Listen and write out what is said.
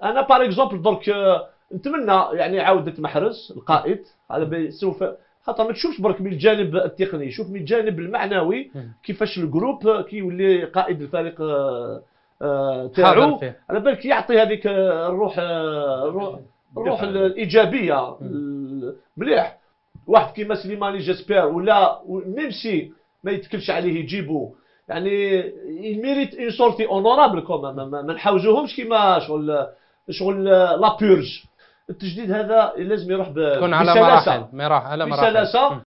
انا باغ اكزومبل درك نتمنى يعني عوده محرز القائد، هذا سوف خاطر ما تشوفش برك من الجانب التقني، شوف من الجانب المعنوي كيفاش الجروب كيولي قائد الفريق تاعو، على بالك يعطي هذيك الروح الايجابيه مليح. واحد كيما سليماني جيسبير ولا ميمسي ما يتكلش عليه يجيبوا يعني يميريت اون سورتي اونورابل كوم، ما نحوزوهمش كيما شغل لا بيرج. التجديد هذا لازم يروح تكون على مراحل، على مراحل بسلاسه